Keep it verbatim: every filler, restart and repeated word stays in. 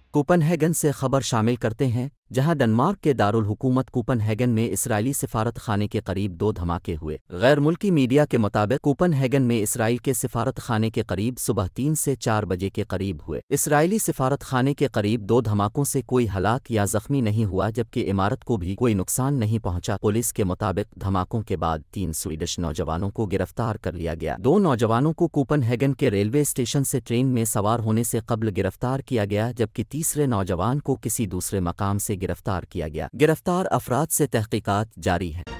Copenhagen से खबर शामिल करते हैं, जहां डेनमार्क के दारुल हुकूमत कोपनहेगन में इसराइली सिफारत खाने के करीब दो धमाके हुए। गैर मुल्की मीडिया के मुताबिक कोपनहेगन में इसराइल के सिफारत खाने के करीब सुबह तीन से चार बजे के करीब हुए। इसराइली सिफारत खाने के करीब दो धमाकों से कोई हलाक या जख्मी नहीं हुआ, जबकि इमारत को भी कोई नुकसान नहीं पहुंचा। पुलिस के मुताबिक धमाकों के बाद तीन स्वीडिश नौजवानों को गिरफ्तार कर लिया गया। दो नौजवानों को कोपनहेगन के रेलवे स्टेशन से ट्रेन में सवार होने से कब्ल गिरफ्तार किया गया, जबकि तीसरे नौजवान को किसी दूसरे मकाम से गिरफ्तार किया गया। गिरफ्तार अफराद से तहकीकात जारी है।